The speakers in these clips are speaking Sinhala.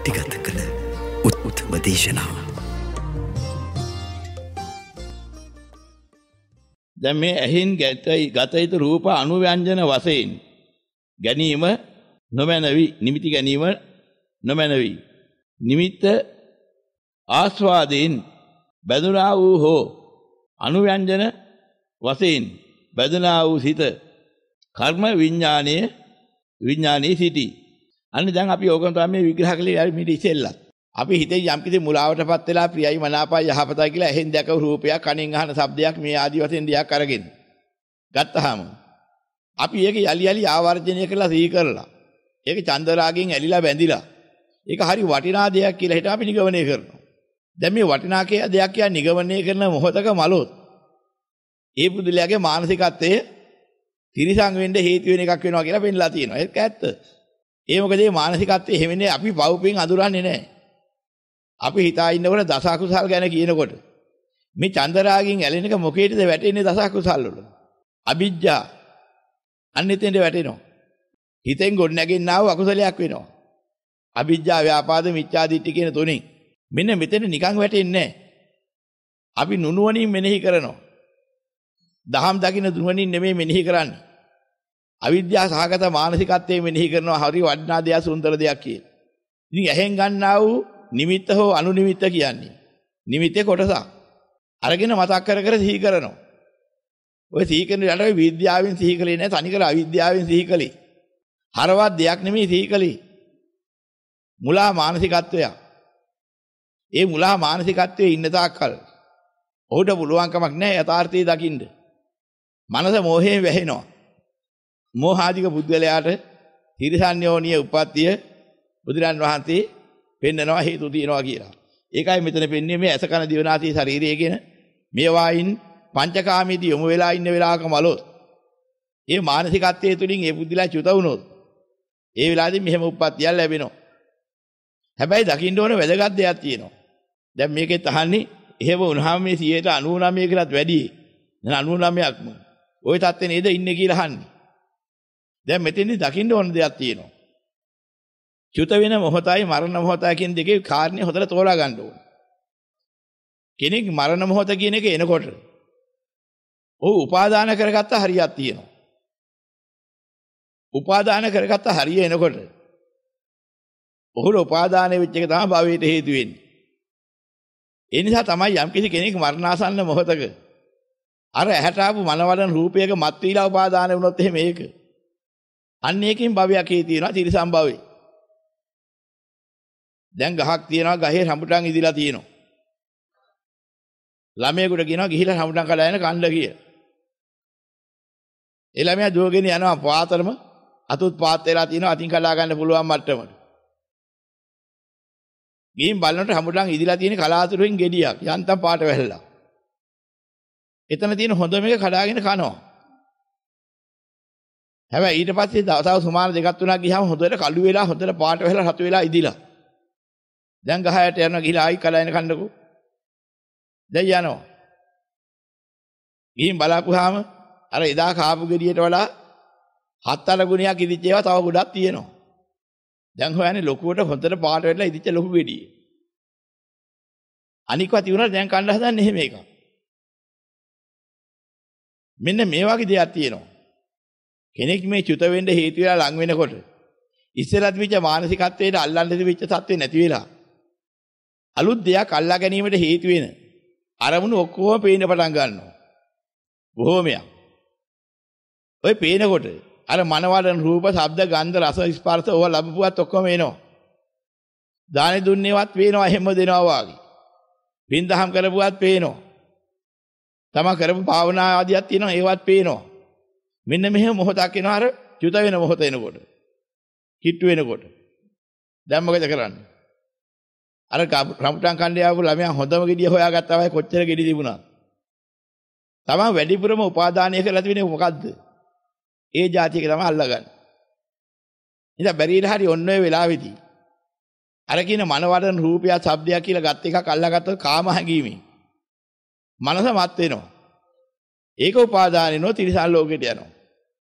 පටිගත කළ උත්තම දේශනාව. දැන් මේ ඇහින් ගත යුතු රූප අනුව්‍යංජන වශයෙන් ගැනීම නොමැනවි, නිමිති ගැනීම නොමැනවි. නිමිත්ත ආස්වාදයෙන් බැඳුනා වූ හෝ අනුව්‍යංජන වශයෙන් බැඳුනා වූ සිත කර්ම විඥානයේ සිටි. අන්න දැන් අපි ඕකම තමයි මේ විග්‍රහ කළේ ඊට ඉස්සෙල්ලා. අපි හිතේ යම්කිසි මුලාවටපත් වෙලා ප්‍රියයි මනාපයි යහපතයි කියලා එහෙන් දැකව රූපයක්, කණෙන් අහන ශබ්දයක් මේ ආදි වශයෙන් දෙයක් අරගෙන ගත්තාම අපි ඒක යලි යලි ආවර්ජනය කරලා සිහි කරලා ඒක චන්දරාගෙන් ඇලිලා බැඳිලා ඒක හරි වටිනා දෙයක් කියලා හිතා අපි නිගමනය කරනවා. දැන් මේ වටිනා දෙයක් කියලා නිගමනය කරන මොහොතක මලොත් ඒ පුදුලයාගේ මානසිකත්වයේ තිරිසං වෙන්න හේතු වෙන එකක් වෙනවා කියලා පෙන්නලා තියෙනවා. ඒක ඇත්ත. ඒ මොකද මේ මානසිකත්වයේ හැමෙන්නේ අපි පවුපෙන් අඳුරන්නේ නැහැ. අපි හිතා ඉන්නකොට දස අකුසල් ගැන කියනකොට මේ චන්දරාගෙන් ඇලෙන එක මොකේද වැටෙන්නේ? දස අකුසල් වල. අවිජ්ජා අන්නෙතෙන්ද වැටෙනවා. හිතෙන් ගොඩ නැගෙන්නා වූ අකුසලයක් වෙනවා. අවිජ්ජා, ව්‍යාපාද, මිච්ඡා දිට්ඨි කියන තුنين. මෙන්න මෙතන නිකන් වැටෙන්නේ නැහැ. අපි නුනුවණින් මෙනෙහි කරනවා. දහම් දකින්න නුවණින් නෙමෙයි මෙනෙහි කරන්නේ. අවිද්‍යාව සහගත මානසිකත්වයේ මෙනෙහි කරනවා හරි වටිනා දෙයක්, සුන්දර දෙයක් කියලා. ඉතින් ඇහෙන් ගන්නා වූ නිමිත්ත හෝ අනුනිමිත්ත කියන්නේ. නිමිත්තේ කොටසක්. අරගෙන මතක් කර කර සිහි කරනවා. ඔය සිහි කරන යට ඔය විද්‍යාවෙන් සිහි කලේ නැහැ, තනිකර අවිද්‍යාවෙන් සිහි කලේ. හරවත් දෙයක් නෙමෙයි සිහි කලේ. මුලා මානසිකත්වය. ඒ මුලා මානසිකත්වයේ ඉන්න තාක්කල් ඔහුට පුළුවන් කමක් නැහැ යථාර්ථය දකින්න. මනස මෝහයෙන් වැහෙනවා. මෝහාදික බුද්ධලයාට තිරසන්‍යෝනිය උප්පත්තිය බුදුරන් වහන්සේ පෙන්නනවා හේතු තියනවා කියලා. ඒකයි මෙතන පෙන්වන්නේ මේ ඇස කන දිවනාසය ශරීරය කියන මේවායින් පංචකාමීදී යොමු වෙලා ඉන්න වෙලාවක මලොත් ඒ මානසිකත්වයේ තුලින් ඒ බුද්ධිලා චුත වුණොත් ඒ වෙලාවේදී මෙහෙම උප්පත්තියක් ලැබෙනවා. හැබැයි දකින්න ඕන වැදගත් දෙයක් තියෙනවා. දැන් මේකෙත් අහන්නේ එහෙම වුණාම මේ 99 කලත් වැඩි. දැන් 99ක්ම ওই තත්ත්වේ නේද ඉන්නේ කියලා අහන්නේ. දැන් මෙතෙන්දි දකින්න ඕන දෙයක් තියෙනවා. චුත වෙන මොහොතයි මරණ මොහොතයි කියන දෙකේ කාරණේ හොදලා තෝරා ගන්න ඕන. කෙනෙක් මරණ මොහොත කියන එක එනකොට ඔහු උපාදාන කරගත්ත හරියක් තියෙනවා. උපාදාන කරගත්ත හරිය එනකොට ඔහුට උපාදාන වෙච්ච එක තමයි භවයට හේතු වෙන්නේ. ඒ නිසා තමයි යම්කිසි කෙනෙක් මරණාසන්න මොහොතක අර ඇහැට ආපු මනවලන රූපයක මත් වීලා උපාදාන වුණොත් එහෙම ඒක. අන්න ඒකෙන් භවයක් හේ තියෙනවා තිරිසන් භවේ. දැන් ගහක් තියෙනවා, ගහේ රඹුටන් ඉදිලා තියෙනවා. ළමයෙකුට කියනවා ගිහිලා රඹුටන් කඩාගෙන කන්න කියලා. ඒ ළමයා දුවගෙන යනවා පාතරම අතුත් පාත් වෙලා තියෙනවා, අතින් කඩා ගන්න පුළුවන් මට්ටමට. ගිහින් බලනකොට රඹුටන් ඉදිලා තියෙන කලාතුරකින් ගෙඩියක් යන්තම් පාට වැහැලා. එතන තියෙන හොඳ මේක කඩාගෙන කනවා. හැබැයි ඊට පස්සේ තව සුමාන දෙකක් තුනක් ගියාම හොඳට කළු වෙලා හොඳට පාට වෙලා රතු වෙලා ඉදිලා. දැන් ගහයට යනවා ගිහලා ආයි කලයින කන්නකෝ. දැන් යනවා. ගිහින් බලාපුවාම අර එදා කාපු ගෙඩියට වඩා 7-8 ගුණයක් ඉදිච්ච ඒවා තව ගොඩක් තියෙනවා. දැන් හොයන්නේ ලොකුවට හොඳට පාට වෙලා ඉදිච්ච ලොකු ගෙඩිය. අනිකවා තියුණා දැන් කන්න හදන්නේ එහෙම එකක්. මෙන්න මේ වගේ දෙයක් තියෙනවා. කෙනෙක් මේ චුත වෙන්න හේතු වෙලා ලඟ වෙනකොට ඉස්සරහත් විච මානසිකත්වයට අල්ලන්න තිබිච්ච සත්‍යෙ නැති වෙලා අලුත් දෙයක් අල්ලා ගැනීමට හේතු වෙන අරමුණු ඔක්කොම පේන්න පටන් ගන්නවා. බොහෝමයක්. ඔය පේනකොට අර මනවලන රූප, ශබ්ද, ගන්ධ, රස, ස්පර්ශ ඕවා ලැබුවත් ඔක්කොම එනවා. දානෙ දුන්නේවත් පේනවා හැම දෙනවා වාගේ. පින්දහම් කරපුවත් පේනවා. තමන් කරපු භාවනා ආදියක් තියෙනවා ඒවත් පේනවා. මෙන්න මෙහෙම මොහොතක් එනවා අර චුත වෙන මොහොත එනකොට. කිට්ටු වෙනකොට. දැන් මොකද කරන්නේ? අර රඹුටන් කණ්ඩේ ආපු ළමයා හොඳම ගෙඩිය හොයාගත්තා වයි කොච්චර ගෙඩි තිබුණා. තමන් වැඩිපුරම උපාදානය කරලා තිබෙන්නේ මොකද්ද? ඒ જાතියක තමයි අල්ලගන්නේ. ඉතින් බැරිලා හරි ඔන්න ඔය වෙලාවේදී අර කියන මනවඩන රූපය, ශබ්දයක් කියලා ගත් එකක් අල්ලාගත්තොත් කාම හැඟීමේ මනස මත් වෙනවා. ඒක උපාදානිනෝ තිරිසන් ලෝකෙට යනවා.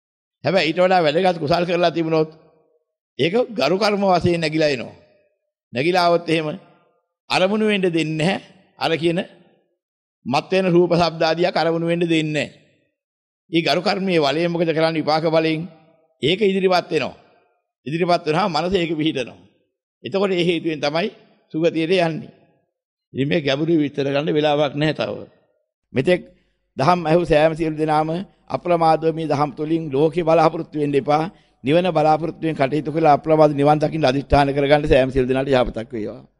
හැබැයි ඊට වඩා වැඩගත් කුසල් කරලා තිබුණොත් ඒක ගරු කර්ම වශයෙන් නැగిලා එනවා. නැగిලා આવොත් එහෙම අරමුණු වෙන්න දෙන්නේ නැහැ. අර කියන මත් වෙන රූප ශබ්ද ආදියක් අරමුණු වෙන්න දෙන්නේ නැහැ. ඊ ගරු කර්මයේ බලයෙන් මොකද කරන්නේ? විපාක බලයෙන් ඒක ඉදිරිපත් වෙනවා. ඉදිරිපත් වෙනහම මනස ඒක පිහිටනවා. එතකොට ඒ හේතුවෙන් තමයි සුගතියට යන්නේ. ඉතින් මේ ගැඹුරු විස්තර ගන්න වෙලාවක් නැහැ තව. මෙතෙක් දහම් ඇහු සෑම සියලු දෙනාම අප්‍රමාදව මේ දහම් තුලින් ලෝකේ බලාපොරොත්තු වෙන්න එපා. නිවන බලාපොරොත්තු වෙන කටයුතු කළා අප්‍රමාද නිවන් දකින්න අදිෂ්ඨාන කරගන්න සෑම සියලු දෙනාට යහපතක් වේවා.